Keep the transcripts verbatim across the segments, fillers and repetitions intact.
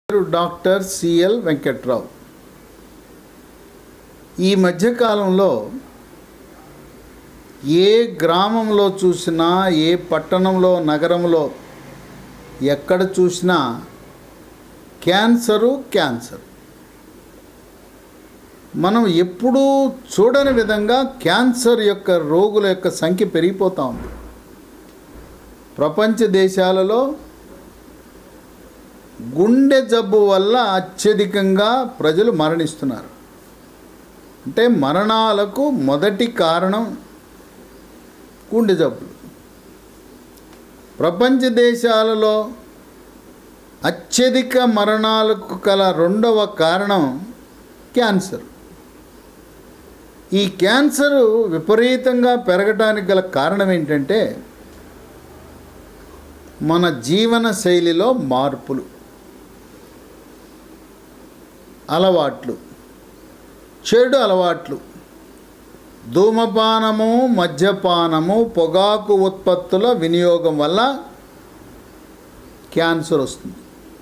Doctor CL Venkatrao. ఈ మధ్యకాలంలో ఏ గ్రామంలో చూసినా, ఏ పట్టణంలో, నగరంలో ఎక్కడ చూసినా క్యాన్సరు క్యాన్సర్ మనం ఎప్పుడూ చూడని విధంగా క్యాన్సర్ యొక్క రోగుల యొక్క సంఖ్య పెరిగిపోతూ ఉంది. ప్రపంచ దేశాలలో గుండె జబ్బు వల్ల అత్యధికంగా ప్రజలు మరణిస్తున్నారు. అంటే మరణాలకు మొదటి కారణం గుండె జబ్బులు. ప్రపంచ దేశాలలో అత్యధిక మరణాలకు గల రెండవ కారణం క్యాన్సర్. ఈ క్యాన్సరు విపరీతంగా పెరగడానికి గల కారణం ఏంటంటే మన జీవన శైలిలో మార్పులు, అలవాట్లు, చెడు అలవాట్లు, ధూమపానము, మద్యపానము, పొగాకు ఉత్పత్తుల వినియోగం వల్ల క్యాన్సర్ వస్తుంది.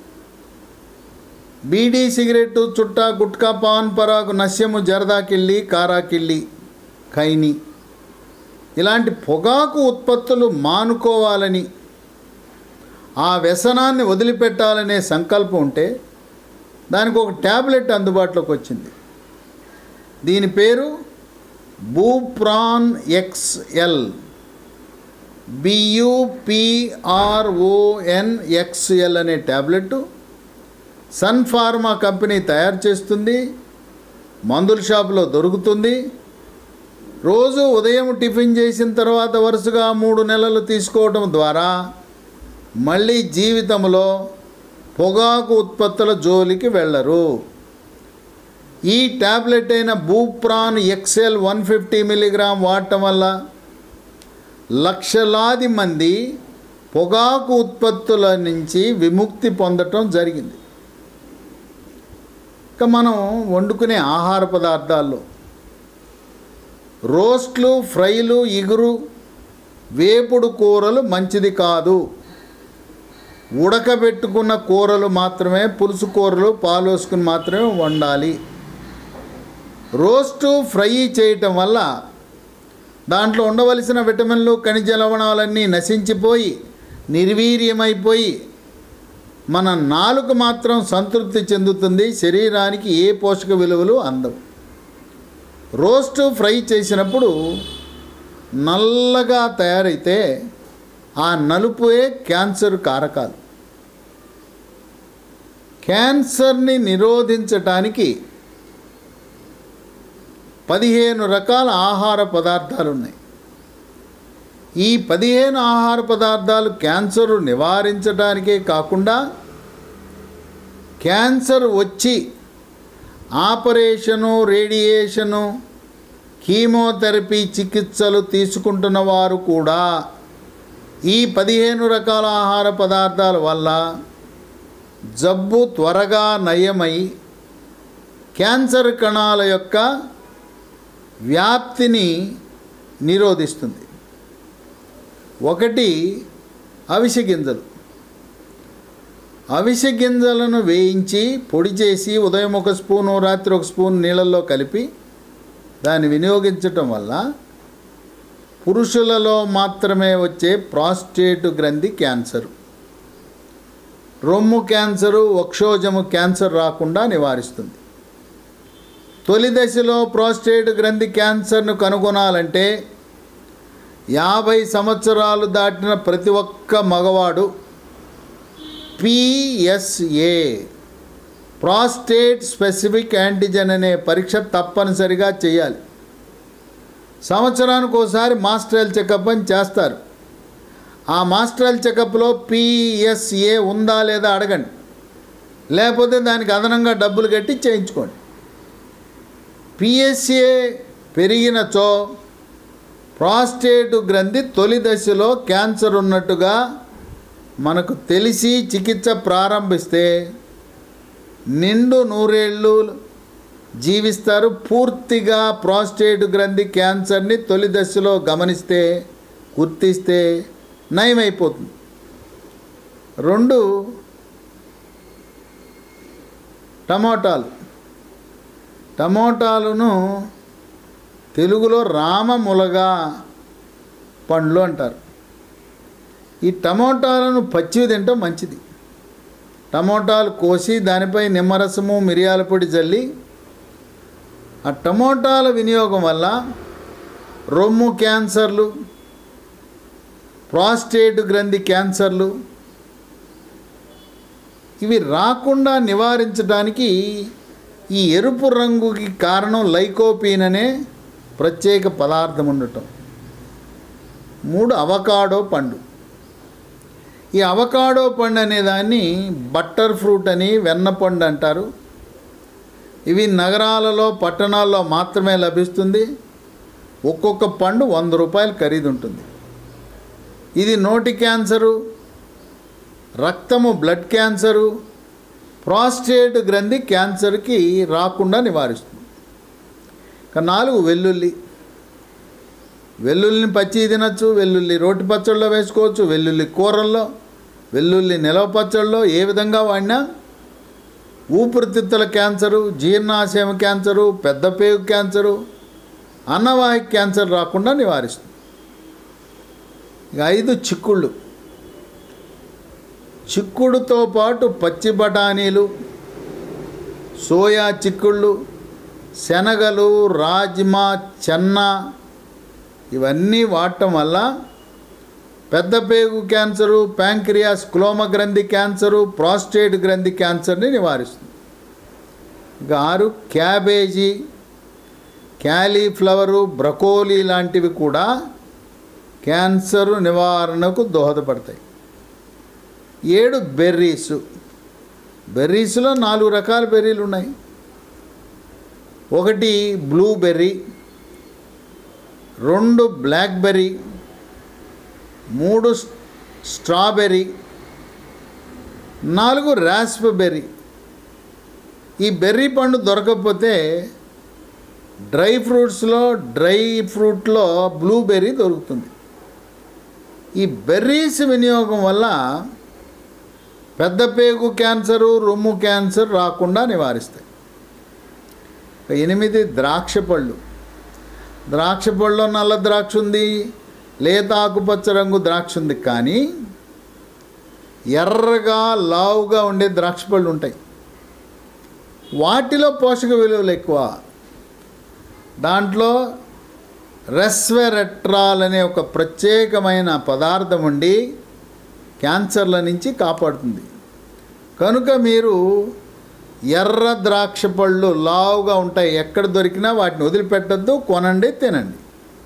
బీడీ, సిగరెట్టు, చుట్టా, గుట్కా, పాన్ పరాగు, నస్యము, జరదాకిళ్ళి, కారాకిళ్ళి, ఖైని ఇలాంటి పొగాకు ఉత్పత్తులు మానుకోవాలని, ఆ వ్యసనాన్ని వదిలిపెట్టాలనే సంకల్పం ఉంటే దానికి ఒక ట్యాబ్లెట్ అందుబాటులోకి వచ్చింది. దీని పేరు బూప్రాన్ ఎక్స్ఎల్, బియుపిఆర్ఓఎన్ ఎక్స్ఎల్ అనే ట్యాబ్లెట్ సన్ ఫార్మా కంపెనీ తయారు చేస్తుంది. మందుల షాపులో దొరుకుతుంది. రోజు ఉదయం టిఫిన్ చేసిన తర్వాత వరుసగా మూడు నెలలు తీసుకోవడం ద్వారా మళ్ళీ జీవితంలో పొగాకు ఉత్పత్తుల జోలికి వెళ్ళరు. ఈ ట్యాబ్లెట్ అయిన Bupron XL one fifty milligram వాడటం వల్ల లక్షలాది మంది పొగాకు ఉత్పత్తుల నుంచి విముక్తి పొందటం జరిగింది. ఇక మనం వండుకునే ఆహార పదార్థాల్లో రోస్ట్లు, ఫ్రైలు, ఇగురు, వేపుడు కూరలు మంచిది కాదు. ఉడకబెట్టుకున్న కూరలు మాత్రమే, పులుసు కూరలు పాలోసుకుని మాత్రమే వండాలి. రోస్టు, ఫ్రై చేయటం వల్ల దాంట్లో ఉండవలసిన విటమిన్లు, ఖనిజ లవణాలన్నీ నశించిపోయి నిర్వీర్యమైపోయి మన నాలుక మాత్రం సంతృప్తి చెందుతుంది. శరీరానికి ఏ పోషక విలువలు అందవు. రోస్టు, ఫ్రై చేసినప్పుడు నల్లగా తయారైతే ఆ నలుపుయే క్యాన్సర్ కారకాలు. క్యాన్సర్ని నిరోధించటానికి పదిహేను రకాల ఆహార పదార్థాలు ఉన్నాయి. ఈ పదిహేను ఆహార పదార్థాలు క్యాన్సర్ నివారించడానికే కాకుండా క్యాన్సర్ వచ్చి ఆపరేషను, రేడియేషను, కీమోథెరపీ చికిత్సలు తీసుకుంటున్న వారు కూడా ఈ పదిహేను రకాల ఆహార పదార్థాల వల్ల జబ్బు త్వరగా నయమై క్యాన్సర్ కణాల యొక్క వ్యాప్తిని నిరోధిస్తుంది. ఒకటి అవిసె గింజలు. అవిసె గింజలను వేయించి పొడి చేసి ఉదయం ఒక స్పూను, రాత్రి ఒక స్పూన్ నీళ్ళల్లో కలిపి దాన్ని వినియోగించటం వల్ల పురుషులలో మాత్రమే వచ్చే ప్రాస్టేట్ గ్రంథి క్యాన్సరు, రొమ్ము క్యాన్సరు, వక్షోజము క్యాన్సర్ రాకుండా నివారిస్తుంది. తొలి దశలో ప్రాస్టేట్ గ్రంథి క్యాన్సర్ను కనుగొనాలంటే యాభై సంవత్సరాలు దాటిన ప్రతి ఒక్క మగవాడు పిఎస్ఏ, ప్రాస్టేట్ స్పెసిఫిక్ యాంటిజెన్ అనే పరీక్ష తప్పనిసరిగా చేయాలి. సంవత్సరానికి ఒకసారి మాస్టర్ హెల్త్ చెకప్ అని చేస్తారు. ఆ మాస్టర్ హెల్త్ చెకప్లో పిఎస్ఏ ఉందా లేదా అడగండి. లేకపోతే దానికి అదనంగా డబ్బులు కట్టి చేయించుకోండి. పిఎస్ఏ పెరిగినచో ప్రాస్టేట్ గ్రంథి తొలి దశలో క్యాన్సర్ ఉన్నట్టుగా మనకు తెలిసి చికిత్స ప్రారంభిస్తే నిండు నూరేళ్ళు జీవిస్తారు. పూర్తిగా ప్రాస్టేట్ గ్రంథి క్యాన్సర్ని తొలి దశలో గమనిస్తే, గుర్తిస్తే నయమైపోతుంది. రెండు టమోటాలు టమోటాలను తెలుగులో రామములగా పండ్లు అంటారు. ఈ టమోటాలను పచ్చివి తింటాం మంచిది. టమోటాలు కోసి దానిపై నిమ్మరసము మిరియాల పొడి జల్లి ఆ టమోటాల వినియోగం వల్ల రొమ్ము క్యాన్సర్లు, ప్రాస్టేట్ గ్రంథి క్యాన్సర్లు ఇవి రాకుండా నివారించడానికి ఈ ఎరుపు రంగుకి కారణం లైకోపీన్ అనే ప్రత్యేక పదార్థం ఉండటం. మూడు అవకాడో పండు. ఈ అవకాడో పండు అనే దాన్ని బట్టర్ ఫ్రూట్ అని, వెన్న పండు అంటారు. ఇవి నగరాలలో పట్టణాల్లో మాత్రమే లభిస్తుంది. ఒక్కొక్క పండు వంద రూపాయలు ఖరీదు ఉంటుంది. ఇది నోటి క్యాన్సరు, రక్తము బ్లడ్ క్యాన్సరు, ప్రాస్టేట్ గ్రంథి క్యాన్సర్కి రాకుండా నివారిస్తుంది. ఇక నాలుగు వెల్లుల్లి. వెల్లుల్లిని పచ్చి తినచ్చు, వెల్లుల్లి రోటి పచ్చళ్ళలో వేసుకోవచ్చు, వెల్లుల్లి కూరల్లో, వెల్లుల్లి నిలవ పచ్చళ్ళలో ఏ విధంగా వాడినా ఊపిరితిత్తుల క్యాన్సరు, జీర్ణాశయం క్యాన్సరు, పెద్ద పేగు క్యాన్సరు, అన్నవాహిక క్యాన్సర్ రాకుండా నివారిస్తుంది. ఇక ఐదు చిక్కుళ్ళు. చిక్కుడుతో పాటు పచ్చి బఠానీలు, సోయా చిక్కుళ్ళు, శనగలు, రాజ్మా, చెన్నా ఇవన్నీ వాడటం వల్ల పెద్ద పేగు క్యాన్సరు, ప్యాంక్రియాస్ క్లోమ గ్రంథి క్యాన్సరు, ప్రాస్టేట్ గ్రంథి క్యాన్సర్ని నివారిస్తుంది. ఇక ఆరు క్యాబేజీ, క్యాలీఫ్లవరు, బ్రకోలీ లాంటివి కూడా క్యాన్సర్ నివారణకు దోహదపడతాయి. ఏడు బెర్రీసు. బెర్రీస్లో నాలుగు రకాల బెర్రీలు ఉన్నాయి. ఒకటి బ్లూబెర్రీ, రెండు బ్లాక్బెర్రీ, మూడు స్ట్రాబెర్రీ, నాలుగు రాస్ప్బెర్రీ. ఈ బెర్రీ పండు దొరకకపోతే డ్రై ఫ్రూట్స్లో డ్రై ఫ్రూట్లో బ్లూబెర్రీ దొరుకుతుంది. ఈ బెర్రీస్ వినియోగం వల్ల పెద్ద పేగు క్యాన్సరు, రొమ్ము క్యాన్సర్ రాకుండా నివారిస్తాయి. ఎనిమిది ద్రాక్ష పళ్ళు. ద్రాక్ష పళ్ళలో నల్ల ద్రాక్ష ఉంది, లేత ఆకుపచ్చ రంగు ద్రాక్ష ఉంది, కానీ ఎర్రగా లావుగా ఉండే ద్రాక్ష పళ్ళు ఉంటాయి. వాటిలో పోషక విలువలు ఎక్కువ. దాంట్లో రెస్వెరెట్రాల్ అనే ఒక ప్రత్యేకమైన పదార్థం ఉండి క్యాన్సర్ల నుంచి కాపాడుతుంది. కనుక మీరు ఎర్ర ద్రాక్ష పళ్ళు లావుగా ఉంటాయి, ఎక్కడ దొరికినా వాటిని వదిలిపెట్టద్దు, కొనండి, తినండి.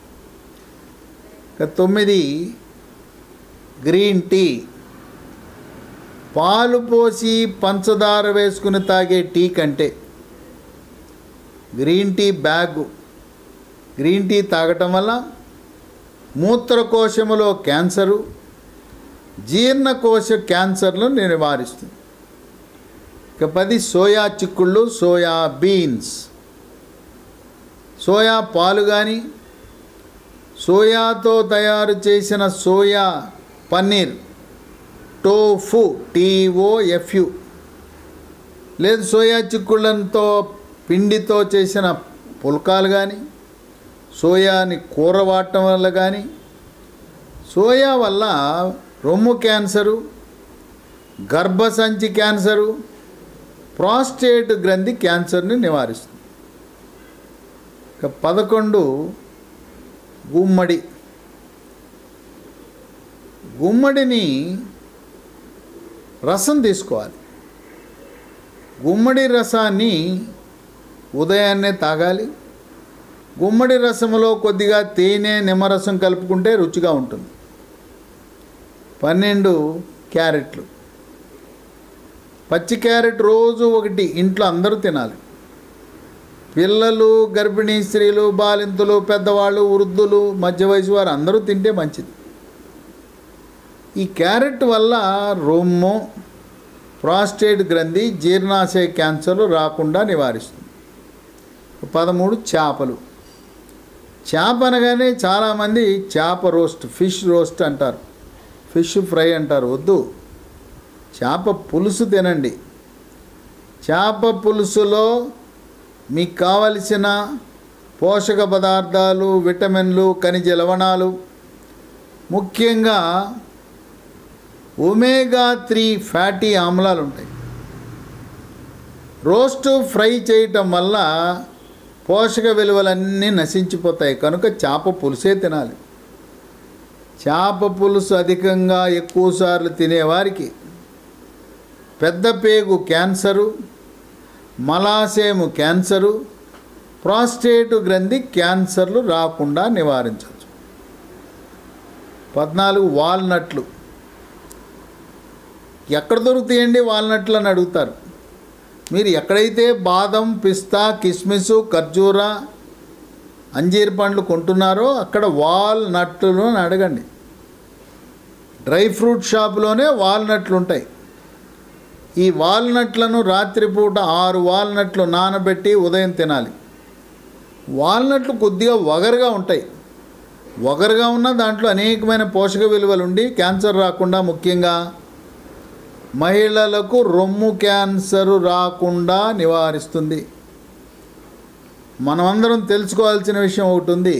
ఇక తొమ్మిది గ్రీన్ టీ. పాలు పోసి పంచదార వేసుకుని తాగే టీ కంటే green tea bag green tea తాగటం వల్ల మూత్రకోశములో క్యాన్సరు, జీర్ణకోశ క్యాన్సర్లను నివారిస్తుంది. ఇక పది సోయా చిక్కుళ్ళు, సోయా బీన్స్. సోయా పాలు కానీ, సోయాతో తయారు చేసిన సోయా పన్నీర్, టోఫు, టీఓఎఫ్యు, లేదు సోయా చిక్కుళ్ళతో పిండితో చేసిన పుల్కాలు కానీ, సోయాని కూర వాడటం వల్ల కానీ, సోయా వల్ల రొమ్ము క్యాన్సరు, గర్భసంచి క్యాన్సరు, ప్రాస్టేట్ గ్రంథి క్యాన్సర్ని నివారిస్తుంది. ఇక పదకొండు గుమ్మడి. గుమ్మడిని రసం తీసుకోవాలి. గుమ్మడి రసాన్ని ఉదయాన్నే తాగాలి. గుమ్మడి రసములో కొద్దిగా తేనె, నిమ్మరసం కలుపుకుంటే రుచిగా ఉంటుంది. పన్నెండు క్యారెట్లు. పచ్చి క్యారెట్ రోజు ఒకటి ఇంట్లో అందరూ తినాలి. పిల్లలు, గర్భిణీ స్త్రీలు, బాలింతలు, పెద్దవాళ్ళు, వృద్ధులు, మధ్య వయసు వారు అందరూ తింటే మంచిది. ఈ క్యారెట్ వల్ల రొమ్ము, ప్రాస్టేట్ గ్రంథి, జీర్ణాశయ క్యాన్సర్లు రాకుండా నివారిస్తుంది. పదమూడు చేపలు. చేప అనగానే చాలామంది చేప రోస్ట్, ఫిష్ రోస్ట్ అంటారు, ఫిష్ ఫ్రై అంటారు. వద్దు, చేప పులుసు తినండి. చేప పులుసులో మీకు కావలసిన పోషక పదార్థాలు, విటమిన్లు, ఖనిజ లవణాలు, ముఖ్యంగా ఒమేగా త్రీ ఫ్యాటీ ఆమ్లాలు ఉంటాయి. రోస్ట్ ఫ్రై చేయటం వల్ల పోషక విలువలన్నీ నశించిపోతాయి. కనుక చేప పులుసే తినాలి. చేప పులుసు అధికంగా ఎక్కువసార్లు తినేవారికి పెద్ద పేగు క్యాన్సరు, మలాశయము క్యాన్సరు, ప్రాస్టేట్ గ్రంథి క్యాన్సర్లు రాకుండా నివారించవచ్చు. పద్నాలుగు వాల్నట్లు. ఎక్కడ దొరుకుతాయండి వాల్నట్లు అని అడుగుతారు. మీరు ఎక్కడైతే బాదం, పిస్తా, కిస్మిస్, ఖర్జూరా, అంజీర్ పండ్లు కొంటున్నారో అక్కడ వాల్నట్లు అని అడగండి. డ్రై ఫ్రూట్ షాపులోనే వాల్నట్లు ఉంటాయి. ఈ వాల్నట్లను రాత్రిపూట ఆరు వాల్నట్లు నానబెట్టి ఉదయం తినాలి. వాల్నట్లు కొద్దిగా వగరుగా ఉంటాయి. వగరుగా ఉన్న దాంట్లో అనేకమైన పోషక విలువలు ఉండి క్యాన్సర్ రాకుండా, ముఖ్యంగా మహిళలకు రొమ్ము క్యాన్సరు రాకుండా నివారిస్తుంది. మనమందరం తెలుసుకోవాల్సిన విషయం ఒకటి ఉంది.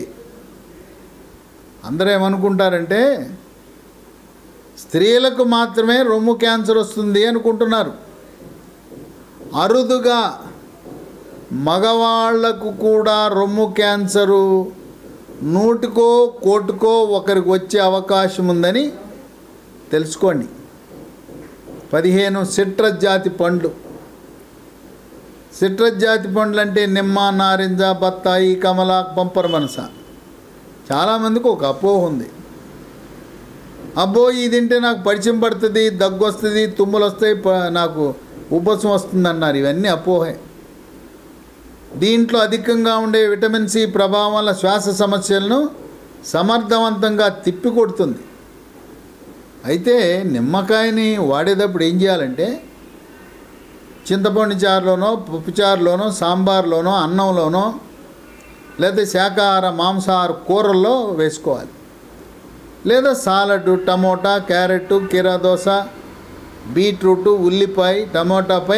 అందరూ ఏమనుకుంటారంటే స్త్రీలకు మాత్రమే రొమ్ము క్యాన్సర్ వస్తుంది అనుకుంటున్నారు. అరుదుగా మగవాళ్లకు కూడా రొమ్ము క్యాన్సరు నూటికో కోటికో ఒకరికి వచ్చే అవకాశం ఉందని తెలుసుకోండి. పదిహేను సిట్రస్ జాతి పండ్లు. సిట్రస్ జాతి పండ్లు అంటే నిమ్మ, నారింజ, బత్తాయి, కమల, పంపరమనస. చాలామందికి ఒక అపోహ ఉంది. అబ్బో ఇది తింటే నాకు పరిచయం పడుతుంది, దగ్గు వస్తుంది, తుమ్ములు వస్తాయి, నాకు ఉబ్బసం వస్తుంది అన్నారు. ఇవన్నీ అపోహే. దీంట్లో అధికంగా ఉండే విటమిన్ సి ప్రభావం వల్ల శ్వాస సమస్యలను సమర్థవంతంగా తిప్పికొడుతుంది. అయితే నిమ్మకాయని వాడేటప్పుడు ఏం చేయాలంటే చింతపండు చారులోనో, పప్పు చారులోనో, సాంబార్లోనో, అన్నంలోనో, లేదా శాకాహార మాంసాహార కూరల్లో వేసుకోవాలి. లేదా సాలడ్, టమోటా, క్యారెట్, కీరా దోస, బీట్రూట్, ఉల్లిపాయ, టమోటాపై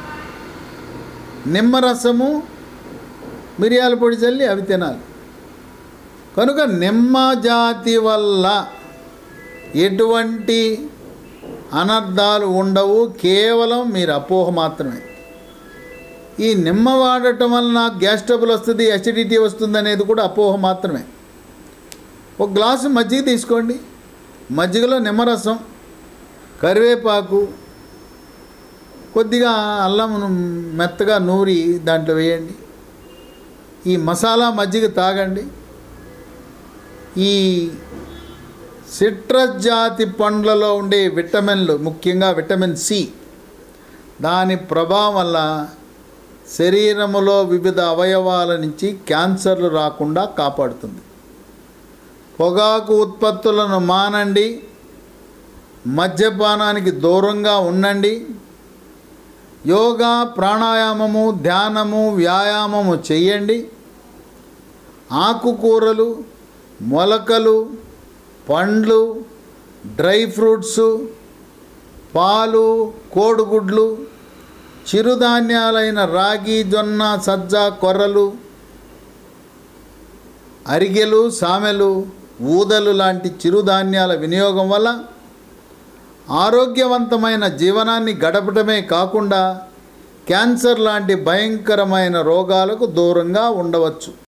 నిమ్మరసము, మిరియాల పొడి చల్లి అవి తినాలి. కనుక నిమ్మ జాతి వల్ల ఎటువంటి అనర్థాలు ఉండవు, కేవలం మీరు అపోహ మాత్రమే. ఈ నిమ్మ వాడటం వల్ల నాకు గ్యాస్ ట్రబుల్ వస్తుంది, అసిడిటీ వస్తుంది అనేది కూడా అపోహ మాత్రమే. ఒక గ్లాసు మజ్జిగ తీసుకోండి. మజ్జిగలో నిమ్మరసం, కరివేపాకు, కొద్దిగా అల్లం మెత్తగా నూరి దాంట్లో వేయండి. ఈ మసాలా మజ్జిగ తాగండి. ఈ సిట్రస్ జాతి పండ్లలో ఉండే విటమిన్లు, ముఖ్యంగా విటమిన్ సి, దాని ప్రభావం వల్ల శరీరములో వివిధ అవయవాల నుంచి క్యాన్సర్లు రాకుండా కాపాడుతుంది. పొగాకు ఉత్పత్తులను మానండి. మద్యపానానికి దూరంగా ఉండండి. యోగా, ప్రాణాయామము, ధ్యానము, వ్యాయామము చేయండి. ఆకుకూరలు, మొలకలు, పండ్లు, డ్రై ఫ్రూట్సు, పాలు, కోడిగుడ్లు, చిరుధాన్యాలైన రాగి, జొన్న, సజ్జ, కొర్రలు, అరిగెలు, సామెలు, ఊదలు లాంటి చిరుధాన్యాల వినియోగం వల్ల ఆరోగ్యవంతమైన జీవనాన్ని గడపడమే కాకుండా క్యాన్సర్ లాంటి భయంకరమైన రోగాలకు దూరంగా ఉండవచ్చు.